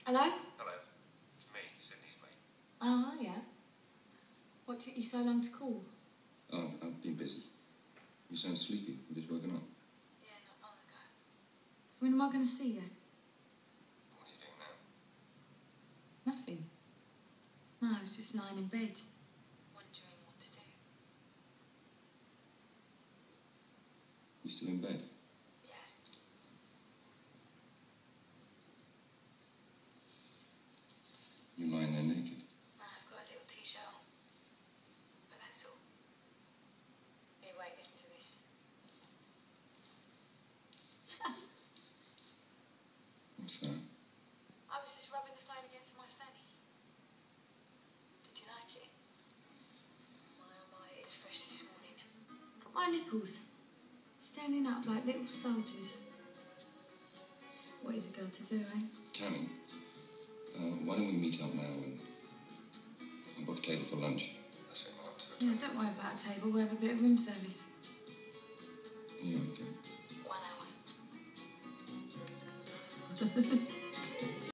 Hello? Hello. It's me, Sydney's mate. Oh, yeah. What took you so long to call? Oh, I've been busy. You sound sleepy. You just woken up. Yeah, not long ago. So when am I going to see you? What are you doing now? Nothing. No, I was just lying in bed. Wondering what to do. You still in bed? Yeah. You're lying there naked. No, I've got a little t-shirt on. But that's all. Here, wait, listen to this. What's that? I was just rubbing the phone against my fanny. Did you like it? My, oh my, it's fresh this morning. Got my nipples. Standing up like little soldiers. What is a girl to do, eh? Tammy, why don't we meet up now and book a table for lunch? That's it, Mark. Yeah, don't worry about a table. We'll have a bit of room service. Yeah, okay. 1 hour.